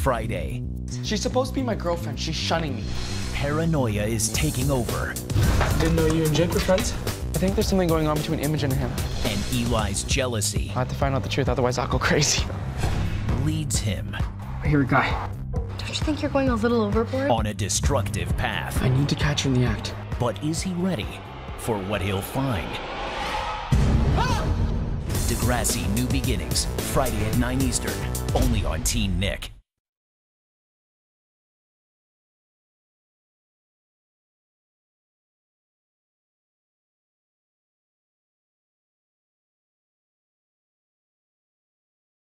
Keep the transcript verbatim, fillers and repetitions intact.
Friday. She's supposed to be my girlfriend. She's shunning me. Paranoia is taking over. Didn't know you and Jake were friends? I think there's something going on between Imogen and him. And Eli's jealousy I have to find out the truth, otherwise I'll go crazy. leads him I hear a guy. Don't you think you're going a little overboard? on a destructive path. I need to catch her in the act. But is he ready for what he'll find? Degrassi New Beginnings, Friday at nine Eastern, only on Teen Nick.